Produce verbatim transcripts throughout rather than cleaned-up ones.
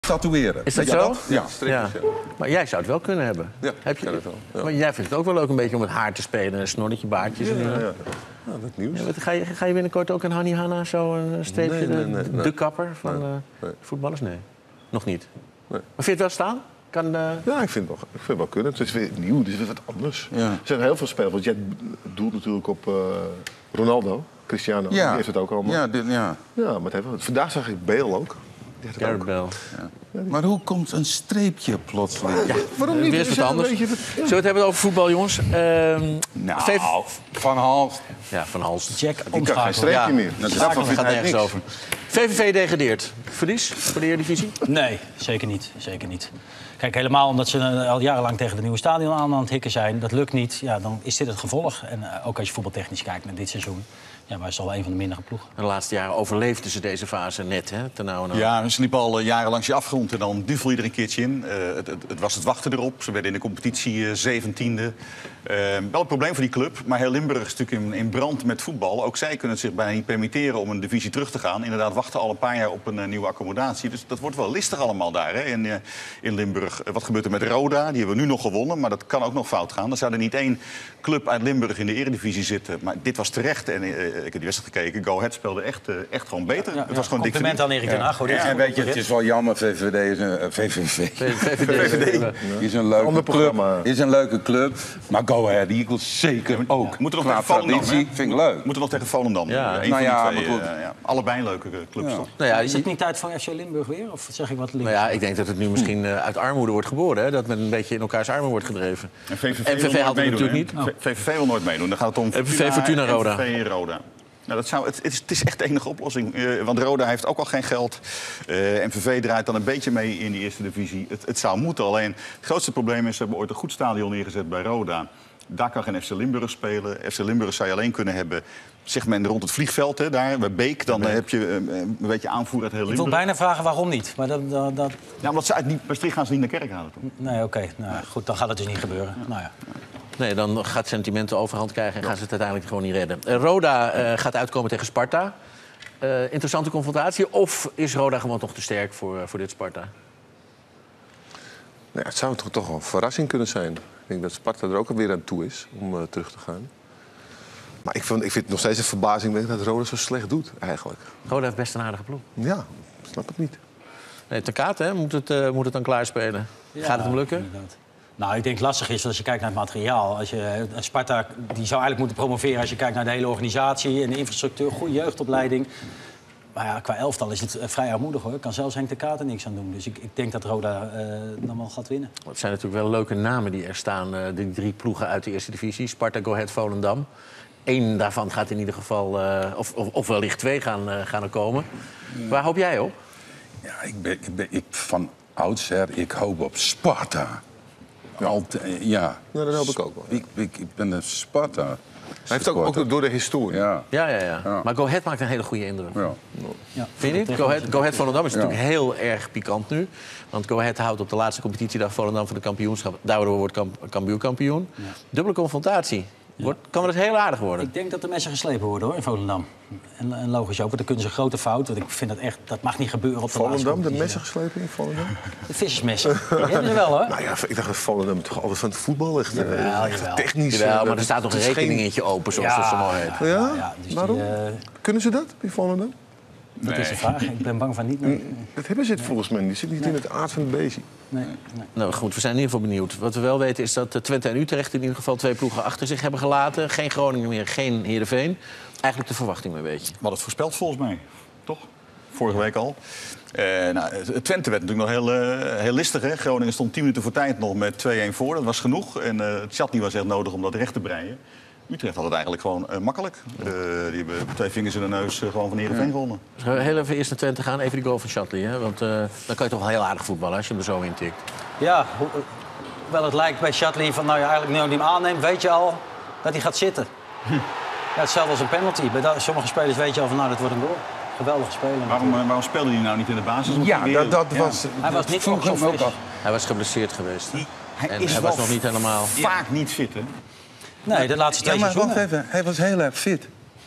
tatoeëren. Is dat Weet je zo? dat? Ja, Ja. Maar jij zou het wel kunnen hebben. Ja, Heb je... ik ken het wel. Ja. Maar jij vindt het ook wel leuk een beetje om het haar te spelen. Een snorretje, baardjes. Ja, en, ja, uh... ja. Ja, dat nieuws. Ja, wat, ga, je, ga je binnenkort ook een Hanni Hanna, zo een streepje, Nee, nee, de, nee, de, nee. de kapper van Nee, uh, nee. voetballers? Nee, nog niet. Nee. Maar vind je het wel staan? Kan, uh... Ja, ik vind, het wel, ik vind het wel kunnen. Het is weer nieuw, het is weer wat anders. Ja. Er zijn heel veel spelers. Want jij doelt natuurlijk op uh, Ronaldo, Cristiano. Die heeft het ook allemaal. Ja, dit, ja. Ja, maar het heeft wel. Vandaag zag ik Bale ook. Die heeft het Gareth ook. Bale. Maar hoe komt een streepje plotseling? Ja, Waarom uh, niet? weer eens We wat zijn anders. een beetje- Zullen we het hebben over voetbal, jongens? Uh, Nou, Vijf... Van Hals. Ja, Van Hals. Jack Die kan geen omschakelen. streepje Ja. meer. Dat Daar gaat hij nergens niks. over. V V V degradeert. Verlies voor de Eredivisie? Nee, zeker niet. Zeker niet. Kijk, helemaal omdat ze uh, al jarenlang tegen de nieuwe stadion aan aan het hikken zijn. Dat lukt niet. Ja, dan is dit het gevolg. En uh, ook als je voetbaltechnisch kijkt naar dit seizoen. Ja, maar het is al een van de mindere ploegen. De laatste jaren overleefden ze deze fase net, hè? Ten nauwe nauw. Ja, ze liepen al uh, jaren langs je afgrond en dan duvel je er een keertje in. Uh, het, het, het was het wachten erop. Ze werden in de competitie uh, zeventiende. Uh, wel een probleem voor die club, maar heel Limburg is natuurlijk in, in brand met voetbal. Ook zij kunnen het zich bijna niet permitteren om een divisie terug te gaan. Inderdaad, wachten al een paar jaar op een uh, nieuwe accommodatie. Dus dat wordt wel listig allemaal daar, hè, in, uh, in Limburg. Uh, wat gebeurt er met Roda? Die hebben we nu nog gewonnen, maar dat kan ook nog fout gaan. Er zou er niet één club uit Limburg in de Eredivisie zitten. Maar dit was terecht. En uh, ik heb die wedstrijd gekeken. Go Ahead speelde echt, uh, echt gewoon beter. Ja, het ja, was gewoon dik compliment aan Erik Den Haag. hoor. En, Dit is en weet je, goed het is wel jammer, V V D is een, uh, V V V. V V D. Is een leuke Ander club. programma. Is een leuke club. Maar Go Ahead Eagles zeker ook. Moet er nog Qua tegen Volendam, traditie hè? vind ik leuk. Moeten nog tegen Volendam. Ja. Eén Nou van ja, die twee, maar goed. uh, ja. Allebei leuke uh, clubs, Ja. toch? Nou ja, Is je- het niet tijd voor F C Limburg weer? Of zeg ik wat links? Nou ja, ik denk dat het nu misschien uh, uit armoede wordt geboren. Hè? Dat men een beetje in elkaars armen wordt gedreven. En V V V, En V V V wil haalt nooit het meedoen, natuurlijk hè? V V V wil nooit meedoen. Dan gaat het om V V V, Fortuna, Roda. V V V Roda. Nou, dat zou, het, het, is, het is echt de enige oplossing. Uh, want Roda heeft ook al geen geld. Uh, en V V draait dan een beetje mee in die eerste divisie. Het, het zou moeten. Alleen het grootste probleem is... ze hebben ooit een goed stadion neergezet bij Roda. Daar kan geen F C Limburg spelen. F C Limburg zou je alleen kunnen hebben... zeg men rond het vliegveld, hè, daar, bij Beek. Dan uh, heb je uh, een beetje aanvoer uit heel Ik wil Limburg. bijna vragen waarom niet. Maar dat, dat, dat... Ja, omdat ze uit niet, Maastricht gaan ze niet naar kerk halen. Toch? Nee, oké. Okay. Nou, goed, dan gaat het dus niet gebeuren. Nou ja. Nee, dan gaat sentimenten overhand krijgen en gaan ze het uiteindelijk gewoon niet redden. Uh, Roda uh, gaat uitkomen tegen Sparta. Uh, interessante confrontatie. Of is Roda gewoon toch te sterk voor, uh, voor dit Sparta? Nou ja, het zou toch, toch wel een verrassing kunnen zijn. Ik denk dat Sparta er ook alweer aan toe is om uh, terug te gaan. Maar ik vind, ik vind het nog steeds een verbazing dat Roda zo slecht doet, eigenlijk. Roda heeft best een aardige ploeg. Ja, ik snap het niet. Nee, ten kate, hè? Moet, het, uh, moet het dan klaarspelen? Ja, Gaat het hem lukken? inderdaad. Nou, ik denk het lastig is als je kijkt naar het materiaal. Als je, Sparta die zou eigenlijk moeten promoveren als je kijkt naar de hele organisatie en de infrastructuur, goede jeugdopleiding. Maar ja, qua elftal is het vrij armoedig hoor. Kan zelfs Henk de Kaat er niks aan doen. Dus ik, ik denk dat Roda uh, dan wel gaat winnen. Het zijn natuurlijk wel leuke namen die er staan. Uh, die drie ploegen uit de eerste divisie. Sparta, Go Ahead, Volendam. Eén daarvan gaat in ieder geval, uh, of, of, of wellicht twee gaan, uh, gaan er komen. Ja. Waar hoop jij op? Ja, ik ben, ik ben ik, van oudsher, ik hoop op Sparta. Alt, ja. Ja, dat hoop ik ook wel. Ja. Ik, ik, ik ben een Sparta. Hij heeft ook, ook door de historie. Ja. Ja, ja, ja, Ja. Maar Go Ahead maakt een hele goede indruk. Ja. Ja. Vind je niet? Go Ahead, Go Ahead Volendam is Ja. natuurlijk heel erg pikant nu. Want Go Ahead houdt op de laatste competitiedag Volendam voor de kampioenschap. Daardoor wordt Cambuur kampioen. Ja. Dubbele confrontatie. Wordt, kan wel eens heel aardig worden. Ik denk dat de messen geslepen worden hoor, in Volendam. En, en logisch ook, want dan kunnen ze een grote fout. Want ik vind dat echt, dat mag niet gebeuren op de laatste Volendam, de competitie. messen geslepen in Volendam? De vissersmessen. Die hebben ze wel hoor. Nou ja, ik dacht dat Volendam toch altijd van het voetbal ligt. Jawel, Echt jawel. technisch. Jawel, eh, maar er staat nog een het is geen- rekeningetje open, zoals dat zo mooi heet. ja, Ja? ja, dus Waarom? Die, uh, Kunnen ze dat, bij Volendam? dat is de vraag. Ik ben bang van niet. Nee, Dat hebben ze het volgens mij. Die zit niet in het aard van het beestje. nee, nee. Nou goed, we zijn in ieder geval benieuwd. Wat we wel weten is dat Twente en Utrecht in ieder geval twee ploegen achter zich hebben gelaten. Geen Groningen meer, geen Heerenveen. Eigenlijk de verwachting een beetje. We hadden het voorspeld volgens mij, toch? Vorige week al. Uh, nou, Twente werd natuurlijk nog heel, uh, heel listig. Hè? Groningen stond tien minuten voor tijd nog met twee-een voor. Dat was genoeg. En uh, Tjatni was echt nodig om dat recht te breien. Utrecht had het eigenlijk gewoon uh, makkelijk. Uh, die hebben twee vingers in de neus uh, gewoon van Heerenveen gewonnen. Dus gaan we heel even eerst naar Twente gaan. Even die goal van Shatley. Hè? Want uh, dan kan je toch wel heel aardig voetballen als je hem er zo in tikt. Ja, ho- hoewel het lijkt bij Shatley van nou ja, eigenlijk nu hij hem aanneemt, weet je al dat hij gaat zitten. Hm. Ja, hetzelfde als een penalty. Bij da- sommige spelers weet je al van nou, dat wordt een goal. Geweldige speler. Waarom, uh, waarom speelde hij nou niet in de basis? Om Ja, te dat, dat ja. was... Hij was niet vroeg zo hem ook fris. af. Hij was geblesseerd geweest. Hij, hij En is hij wel was nog niet helemaal... Oh. vaak niet fit, hè? Nee, de laatste twee Ja, maar wacht seizoenen. even. Hij was heel erg fit.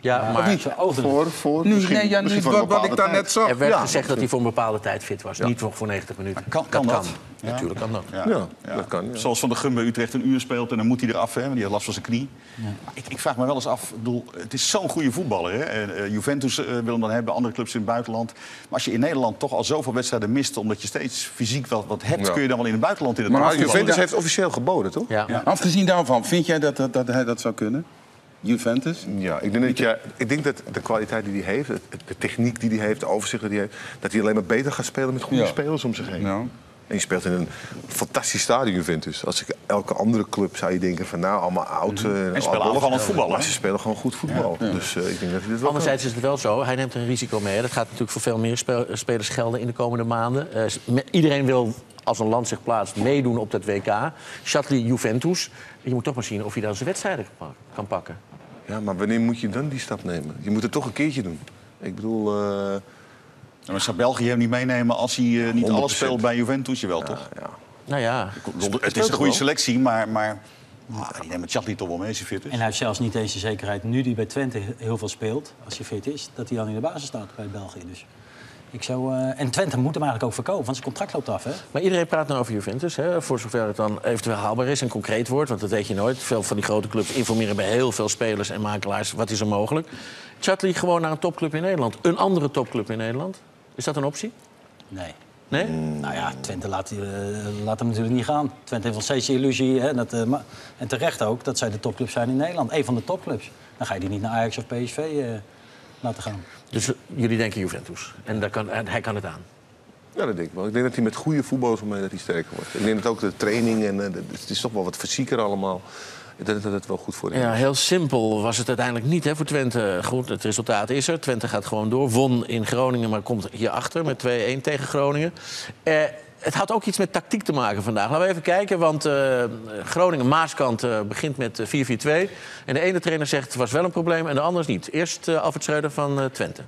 Ja, maar niet zo ogen. Voor, voor, Nu, misschien, nee, ja, misschien nu, voor een wat, wat ik bepaalde daar net tijd. zag. er werd Ja, gezegd dat hij voor een bepaalde tijd fit was. Niet voor, voor negentig minuten. Kan, kan dat? kan. Natuurlijk kan dat. Ja. Ja, Ja. dat kan. Ja. Zoals Van der Gun bij Utrecht een uur speelt en dan moet hij eraf, hè, want die had last van zijn knie. Ja. Ik, ik vraag me wel eens af, ik bedoel, het is zo'n goede voetballer. Hè? En, uh, Juventus uh, wil hem dan hebben, andere clubs in het buitenland. Maar als je in Nederland toch al zoveel wedstrijden mist, omdat je steeds fysiek wat, wat hebt, Ja. kun je dan wel in het buitenland in het Maar buitenland Juventus voetballen. heeft officieel geboden, toch? Ja. Ja. Afgezien daarvan, vind jij dat, dat, dat hij dat zou kunnen? Juventus? Ja, ik denk dat, je, ik denk dat de kwaliteit die hij heeft, het- de techniek die hij heeft, de overzicht die hij heeft, dat hij alleen maar beter gaat spelen met goede Ja. spelers om zich heen. Ja. En je speelt in een fantastisch stadion, Juventus. Als ik elke andere club zou je denken van nou, allemaal oud. eh, En spelen oudbollig. aanvallend voetbal, Maar hè? ze spelen gewoon goed voetbal. Dus eh, ik denk dat hij dit wel Anderzijds is het wel zo, hij neemt een risico mee. Dat gaat natuurlijk voor veel meer spel- spelers gelden in de komende maanden. Eh, me- iedereen wil, als een land zich plaatst, meedoen op dat W K. Shakhtar Juventus. Je moet toch maar zien of hij dan zijn wedstrijden kan pak- kan pakken. kan. Ja, maar wanneer moet je dan die stap nemen? Je moet het toch een keertje doen. Ik bedoel, eh, Maar zou België hem niet meenemen als hij uh, niet honderd alles procent. speelt bij Juventus? Jawel, toch? ja. Nou ja, Ik bedoel, het is speelt een goede wel. selectie, maar, maar ah, die neemt Chatli toch wel mee als hij fit is. En hij heeft zelfs niet eens de zekerheid, nu die bij Twente heel veel speelt, als hij fit is, dat hij dan in de basis staat bij België. Dus ik zou, uh, en Twente moet hem eigenlijk ook verkopen, want zijn contract loopt af. Hè? maar iedereen praat nou over Juventus. Hè, voor zover het dan eventueel haalbaar is en concreet wordt. Want dat weet je nooit. Veel van die grote clubs informeren bij heel veel spelers en makelaars. Wat is er mogelijk? Chatli gewoon naar een topclub in Nederland. Een andere topclub in Nederland. Is dat een optie? Nee. Nee? Nou ja, Twente laat, uh, laat hem natuurlijk niet gaan. Twente heeft nog steeds de illusie, hè, dat, uh, ma- en terecht ook, dat zij de topclubs zijn in Nederland. Eén van de topclubs. Dan ga je die niet naar Ajax of P S V uh, laten gaan. Dus uh, jullie denken Juventus. En, daar kan, en hij kan het aan. Ja, dat denk ik wel. Ik denk dat hij met goede voetballers omheen dat hij sterker wordt. Ik denk dat ook de training en uh, de- het is toch wel wat fysieker allemaal. Ik denk dat het wel goed voor hem is. Ja, heel simpel was het uiteindelijk niet hè, voor Twente. Goed, het resultaat is er. Twente gaat gewoon door. Won in Groningen, maar komt hierachter met twee-een tegen Groningen. Eh, het had ook iets met tactiek te maken vandaag. Laten we even kijken, want uh, Groningen-Maaskant uh, begint met uh, vier vier twee. En de ene trainer zegt het was wel een probleem en de andere niet. Eerst uh, Alfred Schreuder van uh, Twente.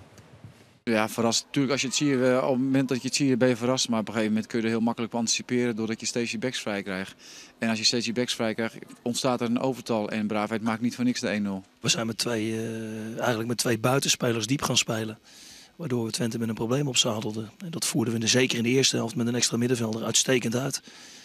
Ja, verrast. Natuurlijk, als je het ziet, uh, op het moment dat je het ziet, ben je verrast. Maar op een gegeven moment kun je er heel makkelijk op anticiperen doordat je steeds je backs vrij krijgt. En als je steeds je backs vrij krijgt, ontstaat er een overtal. En Braafheid maakt niet voor niks de één nul. We zijn met twee, uh, eigenlijk met twee buitenspelers diep gaan spelen. Waardoor we Twente met een probleem opzadelden. En dat voerden we in de, zeker in de eerste helft met een extra middenvelder uitstekend uit.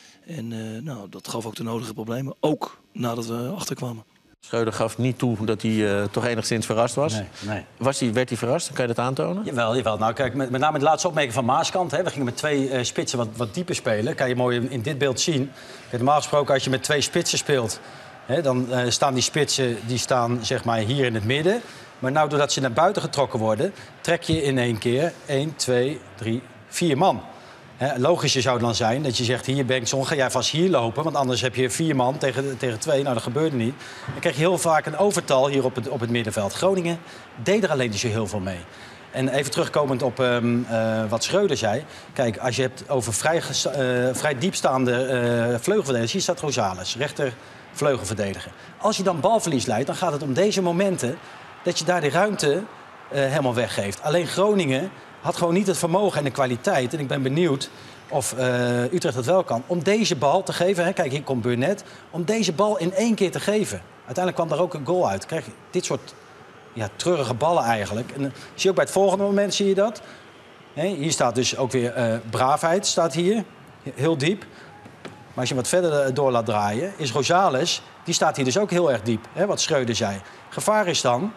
En uh, nou, dat gaf ook de nodige problemen. Ook nadat we achterkwamen. Schreuder gaf niet toe dat hij uh, toch enigszins verrast was. Nee, nee. was hij, werd hij verrast? Kan je dat aantonen? Jawel, jawel. Nou, kijk, met, met name de laatste opmerking van Maaskant. Hè. We gingen met twee uh, spitsen wat, wat dieper spelen. Kan je mooi in, in dit beeld zien. Kijk, normaal gesproken, als je met twee spitsen speelt, hè, dan uh, staan die spitsen die staan, zeg maar, hier in het midden. Maar nou, doordat ze naar buiten getrokken worden, trek je in één keer één, twee, drie, vier man. Hè, logischer zou dan zijn dat je zegt, hier Bengtson, ga jij vast hier lopen. Want anders heb je vier man tegen, tegen twee. Nou, dat gebeurde niet. Dan krijg je heel vaak een overtal hier op het, op het middenveld. Groningen deed er alleen niet zo heel veel mee. En even terugkomend op um, uh, wat Schreuder zei. Kijk, als je hebt over vrij, uh, vrij diepstaande uh, vleugelverdedigers. Hier staat Rosales, rechter vleugelverdediger. Als je dan balverlies leidt, dan gaat het om deze momenten dat je daar die ruimte uh, helemaal weggeeft. Alleen Groningen had gewoon niet het vermogen en de kwaliteit. En ik ben benieuwd of uh, Utrecht dat wel kan. Om deze bal te geven, hè, kijk, hier komt Burnett. Om deze bal in één keer te geven. Uiteindelijk kwam daar ook een goal uit. Krijg je dit soort ja, treurige ballen eigenlijk. En uh, zie je ook bij het volgende moment, zie je dat. Hè, hier staat dus ook weer uh, Braafheid, staat hier. Heel diep. Maar als je wat verder door laat draaien, is Rosales, die staat hier dus ook heel erg diep. Hè, wat Schreuder zei. Gevaar is dan,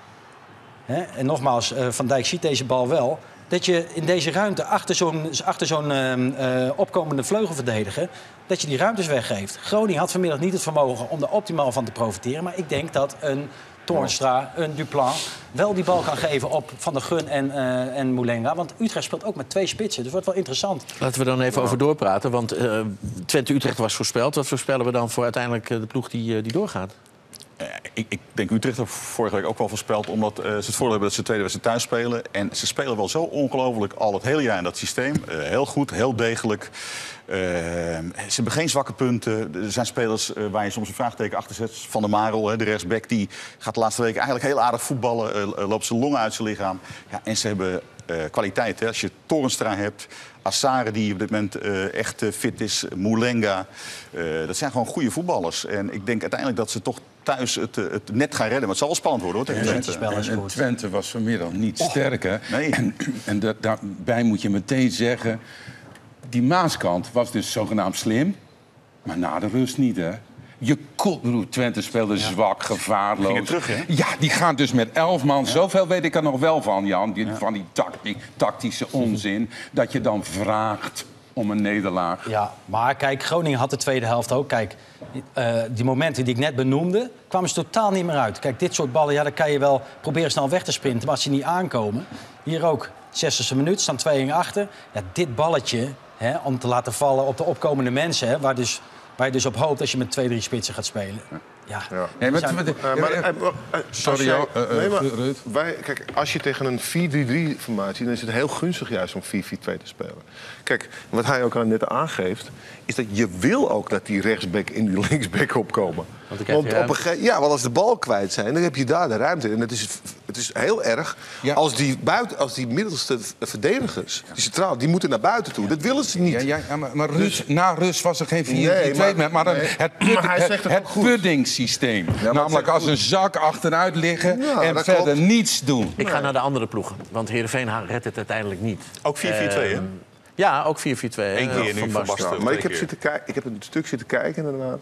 hè, en nogmaals, uh, Van Dijk ziet deze bal wel, dat je in deze ruimte achter zo'n achter zo'n uh, uh, opkomende vleugelverdediger, dat je die ruimtes weggeeft. Groningen had vanmiddag niet het vermogen om er optimaal van te profiteren. Maar ik denk dat een Toornstra, een Duplan wel die bal kan geven op Van der Gun en, uh, en Moulenga. Want Utrecht speelt ook met twee spitsen, dus wordt wel interessant. Laten we dan even over doorpraten, want uh, Twente-Utrecht was voorspeld. Wat voorspellen we dan voor uiteindelijk uh, de ploeg die, uh, die doorgaat? Uh, ik, ik denk Utrecht heeft vorige week ook wel voorspeld, omdat uh, ze het voordeel hebben dat ze tweede wedstrijd thuis spelen. En ze spelen wel zo ongelooflijk al het hele jaar in dat systeem. Uh, heel goed, heel degelijk. Uh, ze hebben geen zwakke punten. Er zijn spelers uh, waar je soms een vraagteken achter zet. Van der Marel, hè, de rechtsback, die gaat de laatste weken eigenlijk heel aardig voetballen. Uh, loopt zijn longen uit zijn lichaam. Ja, en ze hebben uh, kwaliteit. Hè. Als je Toornstra hebt, Assare die op dit moment uh, echt uh, fit is, Moulenga. Uh, dat zijn gewoon goede voetballers. En ik denk uiteindelijk dat ze toch thuis het, uh, het net gaan redden. Maar het zal wel spannend worden, hoor, tegen Ja, Twente. het spel is En goed. Twente was vanmiddag niet Och, sterk, hè? nee. En, en da- daarbij moet je meteen zeggen... die Maaskant was dus zogenaamd slim, maar na de rust niet, hè? Je kon, bedoel, Twente speelde zwak, gevaarloos. Gingen terug, hè? Ja, die gaan dus met elf man. Zoveel weet ik er nog wel van, Jan. Die, Van die tacti- tactische onzin. Dat je dan vraagt om een nederlaag. Ja, maar kijk, Groningen had de tweede helft ook. Kijk, uh, die momenten die ik net benoemde, kwamen ze totaal niet meer uit. Kijk, dit soort ballen, ja, dan kan je wel proberen snel weg te sprinten. Maar als ze niet aankomen, hier ook, zestigste minuut, staan twee-een achter. Ja, dit balletje, hè, om te laten vallen op de opkomende mensen, hè, waar, dus, waar je dus op hoopt als je met twee, drie spitsen gaat spelen. Ja. Ja. Nee, maar, zijn- maar- Uh, maar, eh, eh, eh, Sorry, als jij- Jo, eh, eh, nee, maar Ruud. wij, kijk, als je tegen een vier drie drie formatie... dan is het heel gunstig juist om vier vier twee te spelen. Kijk, wat hij ook al net aangeeft... is dat je wil ook dat die rechtsback en die linksback opkomen. Want dan krijg je op ruimte. een gege- ja, want als de bal kwijt zijn, dan heb je daar de ruimte. En het is, het is heel erg Ja. als, die buiten, als die middelste verdedigers... die centraal, die moeten naar buiten toe. Dat willen ze niet. Ja, ja, ja, maar, maar rust, na rust was er geen vier Nee, drie twee maar- maar, maar een, nee. het, pud, Maar hij het, zegt het het ook goed. puddingsysteem. maar het Namelijk zegt als een zak achteruit liggen Ja, en dat verder klopt. niets doen. Ik ga naar de andere ploegen, want Heerenveen redt het uiteindelijk niet. Ook vier vier twee, hè? Ehm, Ja, ook vier vier twee. Eén eh, keer nu van van Basten. Basten. Ja, maar ik heb, keer. zitten kij- ik heb een stuk zitten kijken inderdaad.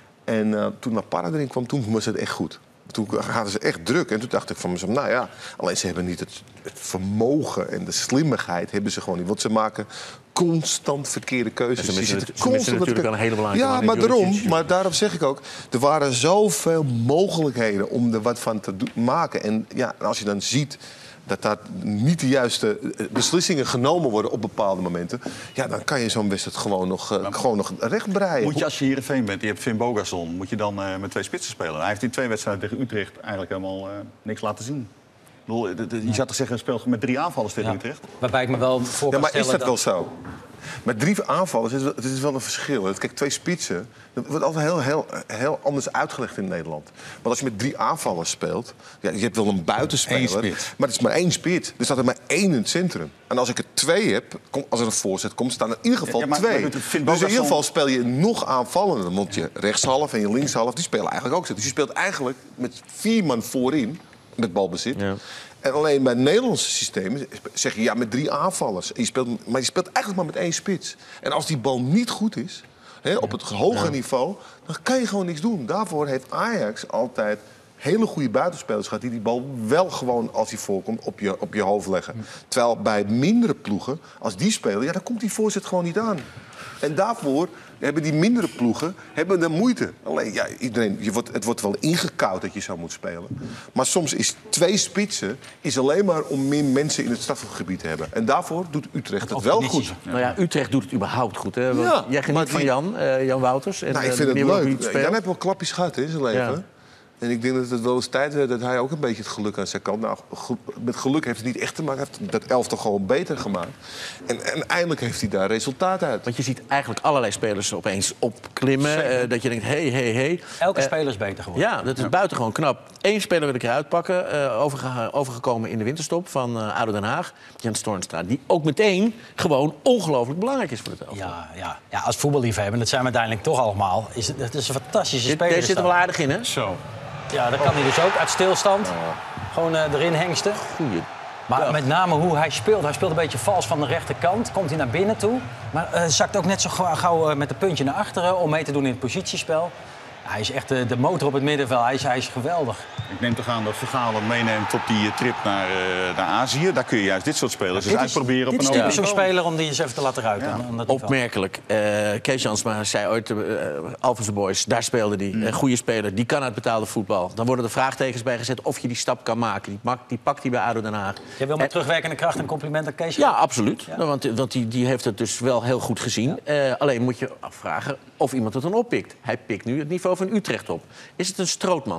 En uh, toen Napara erin kwam, toen was het echt goed. Toen hadden ze echt druk. En toen dacht ik van mezelf, nou ja... alleen ze hebben niet het, het vermogen en de slimmigheid hebben ze gewoon niet. Want ze maken constant verkeerde keuzes. Ja, ze missen zitten natu- ze missen met natuurlijk elkaar- wel een hele belangrijke Ja, man in maar daarom. Juricic. Maar daarom zeg ik ook... er waren zoveel mogelijkheden om er wat van te do- maken. En ja, als je dan ziet... dat daar niet de juiste eh, beslissingen genomen worden op bepaalde momenten... ja, dan kan je zo'n wedstrijd gewoon nog, uh, gewoon nog rechtbreien. Moet je, als je Heerenveen bent, je hebt Finn Bogason... moet je dan uh, met twee spitsen spelen? Hij heeft in twee wedstrijden tegen Utrecht eigenlijk helemaal uh, niks laten zien. Ik bedoel, de, de, je zou toch zeggen, hij speelt met drie aanvallers tegen Ja. Utrecht? Waarbij ik me wel voor Ja, kan maar is stellen dat wel zo? Met drie aanvallers is het is wel een verschil. Kijk, twee spitsen, dat wordt altijd heel, heel, heel anders uitgelegd in Nederland. Want als je met drie aanvallers speelt, ja, je hebt wel een buitenspeler, Eén spits. maar het is maar één spits. Er staat er maar één in het centrum. En als ik er twee heb, kom- als er een voorzet komt, staan er in ieder geval Ja, maar- twee. maar Finn Dus in Bogason- ieder geval speel je nog aanvallender. Want je rechtshalf en je linkshalf, die spelen eigenlijk ook zo. Dus je speelt eigenlijk met vier man voorin, met balbezit. Ja. En alleen bij het Nederlandse systeem zeg je ja met drie aanvallers. En je speelt, maar je speelt eigenlijk maar met één spits. En als die bal niet goed is, hè, op het hoge niveau, dan kan je gewoon niks doen. Daarvoor heeft Ajax altijd hele goede buitenspelers gehad die die bal wel gewoon, als die voorkomt, op je, op je hoofd leggen. Terwijl bij mindere ploegen, als die spelen, ja, dan komt die voorzet gewoon niet aan. En daarvoor hebben die mindere ploegen hebben de moeite. Alleen, ja, iedereen, je wordt, het wordt wel ingekoud dat je zo moet spelen. Maar soms is twee spitsen is alleen maar om meer mensen in het strafgebied te hebben. En daarvoor doet Utrecht het wel goed. Nou ja, Utrecht doet het überhaupt goed. Hè? Want Ja, jij geniet maar van die- Jan, eh, Jan Wouters. En, Nou, ik eh, vind de het manier waarop hij leuk. het speelt. Jan heeft wel klapjes gehad hè, in zijn leven. Ja. En ik denk dat het wel eens tijd werd dat hij ook een beetje het geluk aan zijn kant... Nou, ge- met geluk heeft het niet echt te maken. Hij heeft dat elftal gewoon beter gemaakt. En, en eindelijk heeft hij daar resultaat uit. Want je ziet eigenlijk allerlei spelers opeens opklimmen. eh, dat je denkt, hé, hé, hé. Elke Eh, speler is beter geworden. Ja, dat is buitengewoon knap. Eén speler wil ik eruit pakken. eh, overge- overgekomen in de winterstop van eh ADO Den Haag. Jens Toornstra. Die ook meteen gewoon ongelooflijk belangrijk is voor het elftal. Ja, ja. ja, als voetballiefhebber, en dat zijn we uiteindelijk toch allemaal... is het, het is een fantastische Dit- speler. Deze zit er wel aardig in, hè? Zo. Ja, dat kan hij dus ook. Uit stilstand. Gewoon eh, erin hengsten. Goeie. Maar met name hoe hij speelt. Hij speelt een beetje vals van de rechterkant. Komt hij naar binnen toe. Maar eh, zakt ook net zo gauw, gauw eh, met een puntje naar achteren... om mee te doen in het positiespel. Ja, hij is echt de, de motor op het middenveld. Hij is, hij is geweldig. Ik neem toch aan dat Vergaal hem meeneemt op die eh, trip naar, uh, naar Azië. Daar kun je juist dit soort spelers eens uitproberen op dit een is typisch hoger zo'n niveau. speler om die eens even te laten ruiken. Ja. aan- aan dat niveau. Opmerkelijk. Eh, Kees Jansma zei ooit, uh, Alphense Boys, daar speelde hij. Een goede speler, die kan uit betaalde voetbal. Dan worden er vraagtekens bij gezet of je die stap kan maken. Die, mak- die pakt hij bij ADO Den Haag. Jij wil met En- terugwerkende kracht een compliment aan Kees? Ja, absoluut. Nou, want want die, die heeft het dus wel heel goed gezien. Eh, alleen moet je afvragen of iemand het dan oppikt. Hij pikt nu het niveau van Utrecht op. Is het een Strootman?